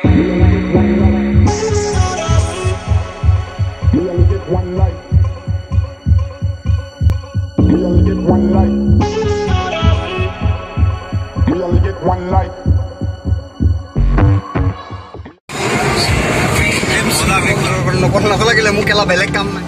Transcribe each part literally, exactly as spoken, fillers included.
লাগিলে মোক কেলা বেলেগ কাম নাই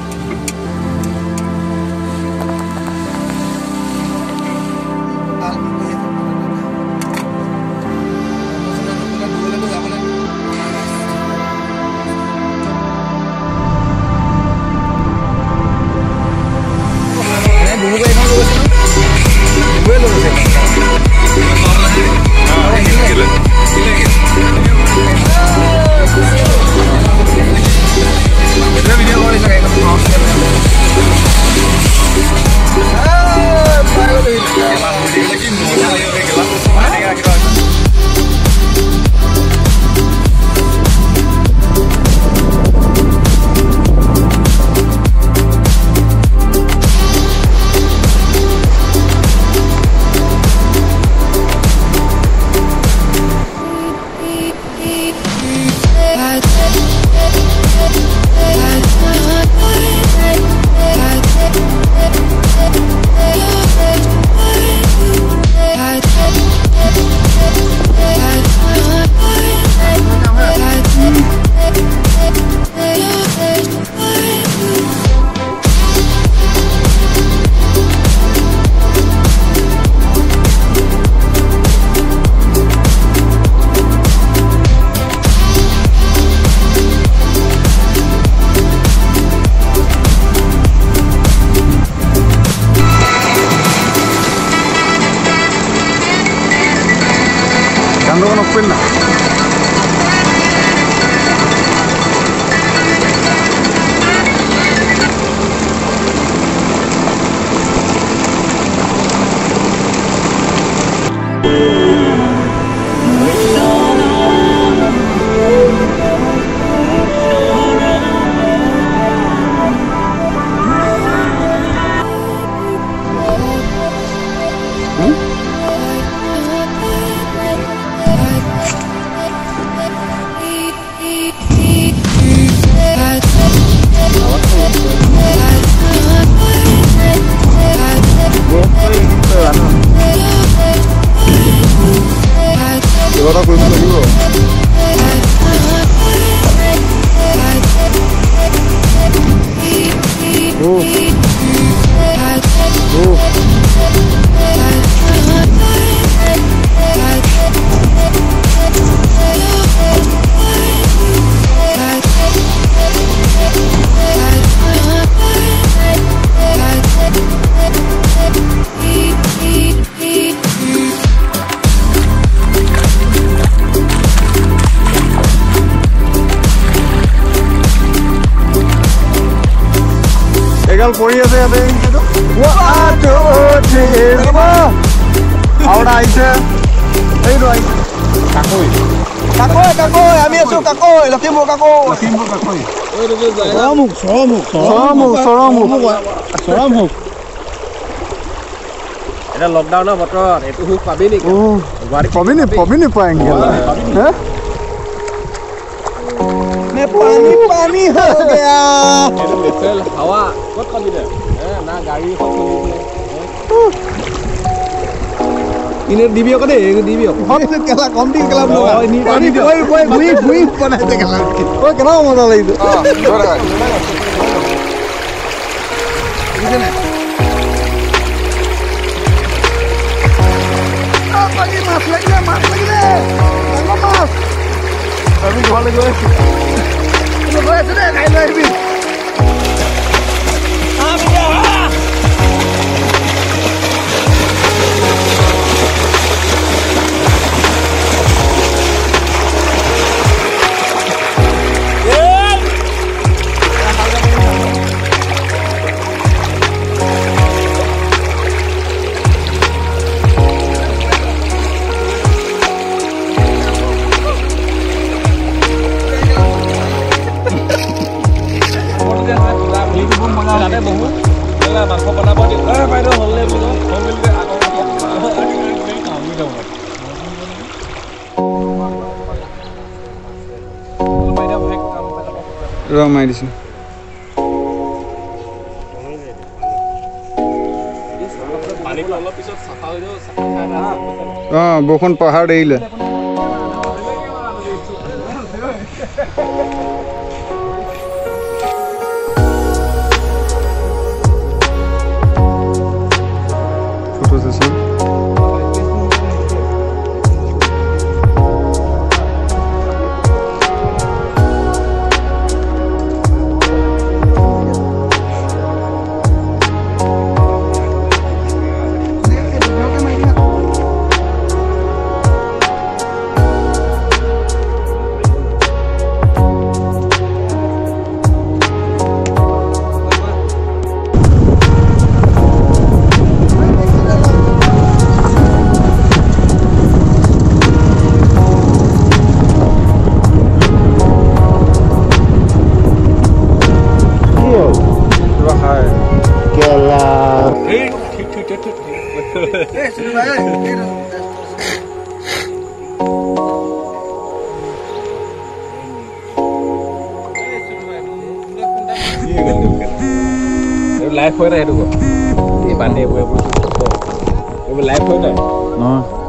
পৰি আছে ইয়াতে আউট আহিছে এইটো আহিছে কাকৈ কাকৈ কাকৈ আমি আছো কাকৈ লখিমপুৰ কাকৈ লখিমপুৰ কাকৈ চৰমুখ চৰমুখ চৰমুখ চৰমুখ চৰমুখ এটা লকডাউনৰ বতৰত এইটো হুক পাবি নেকি পাবি নি পাবি নি পাएंगे হে मैं पानी पानी हो गया এটা লেচেল হাওয়া কত পাবি দে না গাড়ী এখন ইনে দিবি অক দে দিবি অক হতে কেলা কম দিন কেলা পানি কই কই গুই গুই বনাইতে কেলা ওই কেন মজা লাগিছে আ ধরে বুঝে না আ পানি মাছ লাগিলে মাছ লাগিলে ডাঙৰ মাছ আমি ঘৰলৈ গৈ আছো গৈ আছো দে খাই লৈ আহিবি মাংস বনাব দিওঁ বাইদেউ হ'লে বোলো হ'ল বুলি আকৌ ৰং মাৰি দিছোঁ অঁ বৰষুণ পাহাৰ এৰিলে ফটো চেশ্যন লাইভ হৈ থাকে এইটো এই বান্ধে এইবোৰ এইবোৰ লাইভ হৈ যায় নহয়